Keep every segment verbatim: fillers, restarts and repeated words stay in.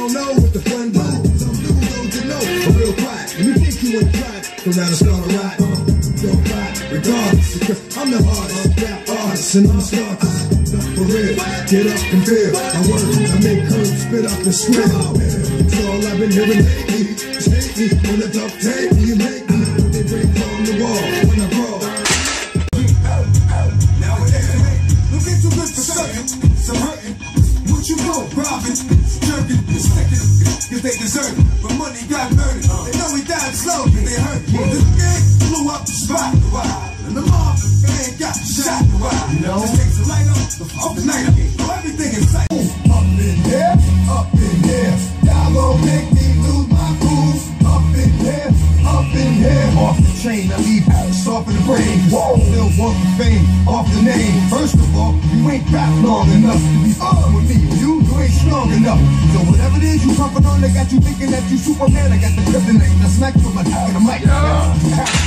don't know what the fun do. Some dudes don't you know, a real quiet. And you think you ain't tried, so now it's gonna ride. Uh, don't cry, regardless, because I'm the hardest rap artist, and I'm starting. For real, get up and feel. I work, I make curves, spit up and script. It's all I've been hearing lately. Take me on the top, take me, you make me. They break on the wall when I brawl. Now it ain't. Don't get too good for something. Some hurting. What you know, robbing, jerking, sticking, cause they deserve it. But money got murdered. They know we died slow, cause they hurt. This gang blew up the spot. And the mob man got shot. You know? Just takes the light off, off the night. So everything is sight. Up in here, up in here. Y'all gon' make me lose my cool. Up in here, up in here. Off the chain, I leave house off in the brain. Whoa, still want the fame, off the name. First of all, you ain't rap long enough to be on with me. You, you ain't strong enough. So whatever it is you pumping on, they got you thinking that you Superman. I got the kryptonite, I smack you with my dick and I'm like, yeah.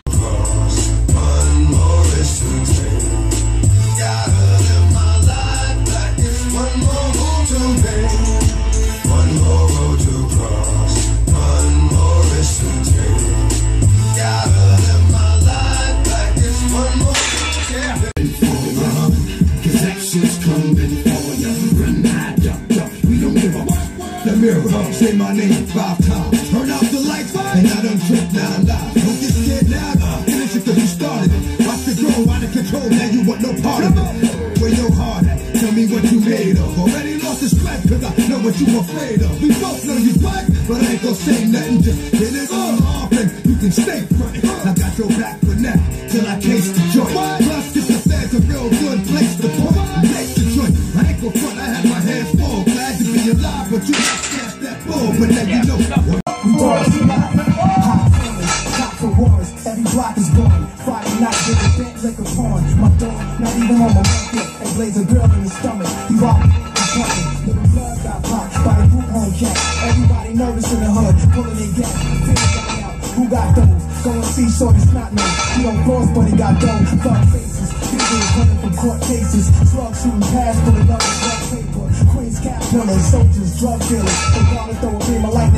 Say my name five times. Turn out the lights, and I done tripped now I'm live. Don't get scared now, uh, finish it cause you started it. Watch it grow out of control, now you want no part of it. Where your heart at? Tell me what you made of. Already lost this strength cause I know what you afraid of. We both know you black, but I ain't gon' say nothing. Just hit it all off and you can stay frontin'. I got your back for now, till I taste the joint. Plus it's a fed's a real good place to point. Taste the joint, I ain't gon' front, I had my hands full. Glad to be alive, but you not scared that full. But now you know what. We bars alive, hot feelings, top for wars. Every block is born. Friday night with a bent liquor porn. My dog, not even on my record. And blaze a girl in the stomach. He robbed me and pumping. Little blood got popped by the group home cat. Everybody nervous in the hood, pulling their gas. Things got out. Who got those? Go and see shorty's not nose. He don't cross, but he got those. Thug faces. People running from court cases. Slug shooting past, pulling up with drug paper. Queens cap killers, soldiers, drug dealers. They gotta throw a beam of light.